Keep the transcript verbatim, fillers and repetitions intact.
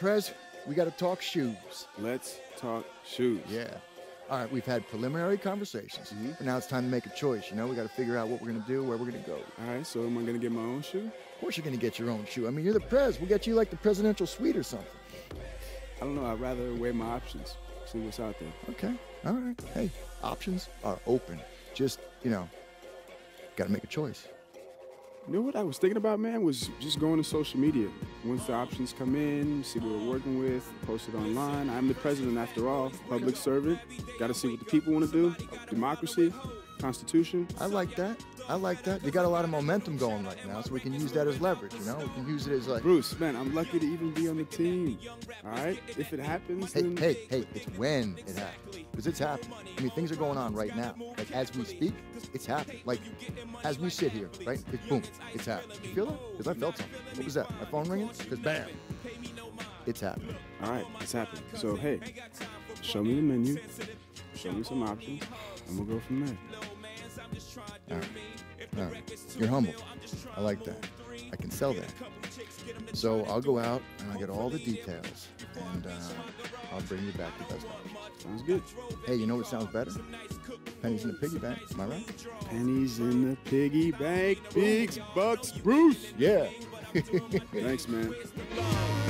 Prez, we got to talk shoes. Let's talk shoes. Yeah. All right, we've had preliminary conversations, mm-hmm. but now it's time to make a choice. You know, we got to figure out what we're going to do, where we're going to go. All right, so am I going to get my own shoe? Of course you're going to get your own shoe. I mean, you're the Prez. We'll get you like the presidential suite or something. I don't know. I'd rather weigh my options, see what's out there. Okay. All right. Hey, options are open. Just, you know, got to make a choice. You know what I was thinking about, man, was just going to social media. Once the options come in, see what we're working with, post it online. I'm the president after all, public servant. Got to see what the people want to do. Democracy, Constitution. I like that. I like that. You got a lot of momentum going right now, so we can use that as leverage, you know? We can use it as like... Bruce, man, I'm lucky to even be on the team, all right? If it happens, hey, then... Hey, hey, it's when it happens, because it's happening. I mean, things are going on right now. Like, as we speak, it's happening. Like, as we sit here, right? It's boom, it's happening. You feel that? Because I felt something. What was that? My phone ringing? Because bam, it's happening. All right, it's happening. So, hey, show me the menu, show me some options, and we'll go from there. All right. All right. You're humble. I like that. I can sell that. So I'll go out and I'll get all the details, and uh, I'll bring you back the best options. Sounds good. Hey, you know what sounds better? Pennies in the piggy bank. Am I right? Pennies in the piggy bank. Bigs, bucks, Bruce. Yeah. Thanks, man.